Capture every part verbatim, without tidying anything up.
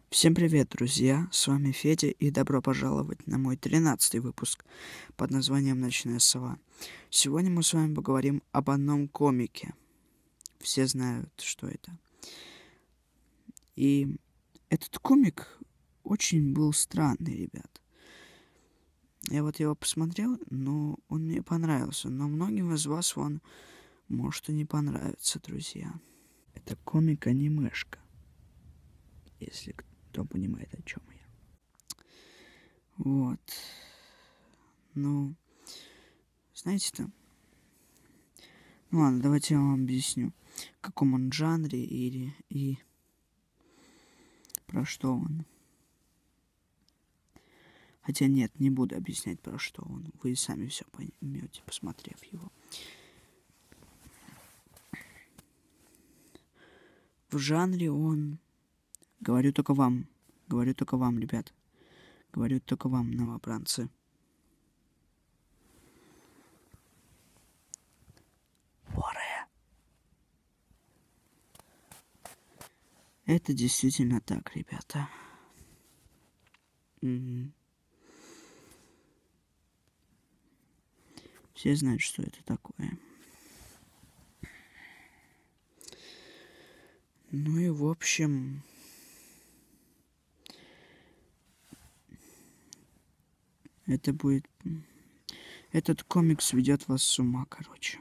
Всем привет, друзья! С вами Федя, и добро пожаловать на мой тринадцатый выпуск под названием «Ночная сова». Сегодня мы с вами поговорим об одном комике. Все знают, что это. И этот комик очень был странный, ребят. Я вот его посмотрел, но он мне понравился. Но многим из вас он может и не понравится, друзья. Это комик-анимешка. Если кто понимает, о чем я. Вот. Ну, знаете-то... Ну ладно, давайте я вам объясню, в каком он жанре или и про что он. Хотя нет, не буду объяснять, про что он. Вы сами все поймете, посмотрев его. В жанре он... Говорю только вам. Говорю только вам, ребят. Говорю только вам, новобранцы. Воры. Это действительно так, ребята. Угу. Все знают, что это такое. Ну и в общем... Это будет... Этот комикс ведет вас с ума, короче.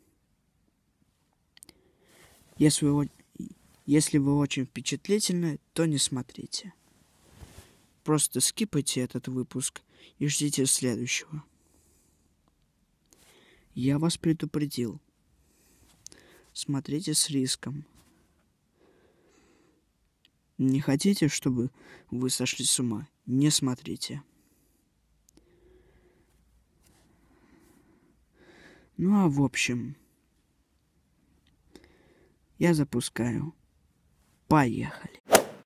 Если вы, если вы очень впечатлительны, то не смотрите. Просто скипайте этот выпуск и ждите следующего. Я вас предупредил. Смотрите с риском. Не хотите, чтобы вы сошли с ума? Не смотрите. Ну а в общем, я запускаю. Поехали.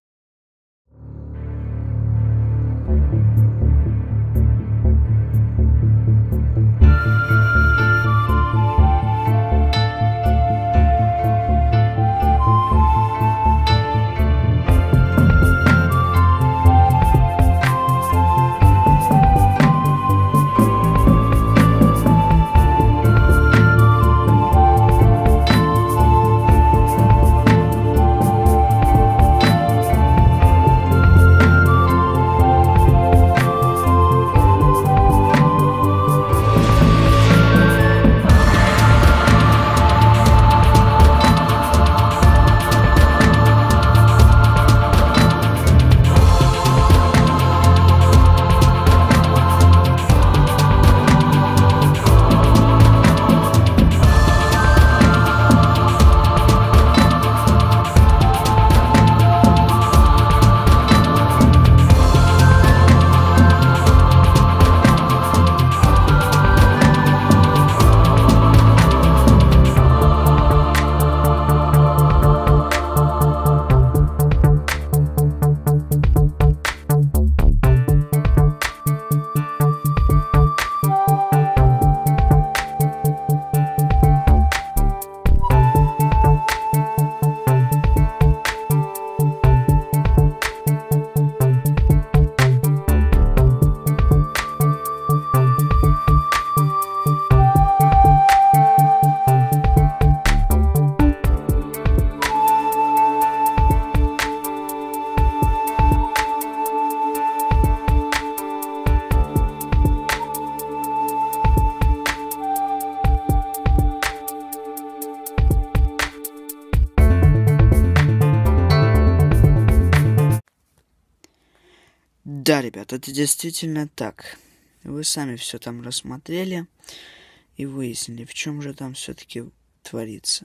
Да, ребят, это действительно так. Вы сами все там рассмотрели и выяснили, в чем же там все-таки творится.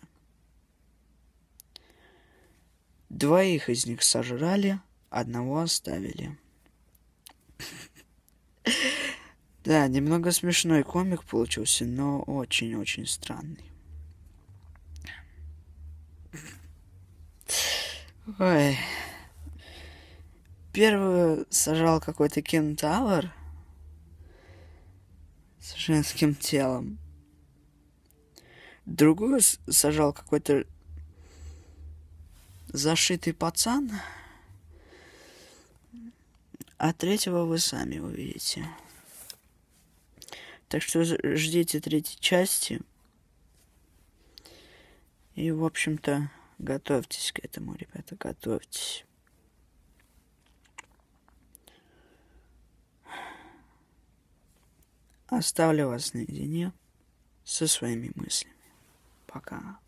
Двоих из них сожрали, одного оставили. Да, немного смешной комик получился, но очень-очень странный. Ой... Первый сажал какой-то кентавр с женским телом. Другую сажал какой-то зашитый пацан А третьего вы сами увидите. Так что ждите третьей части. И, в общем-то, готовьтесь к этому, ребята, готовьтесь. Оставлю вас наедине со своими мыслями. Пока.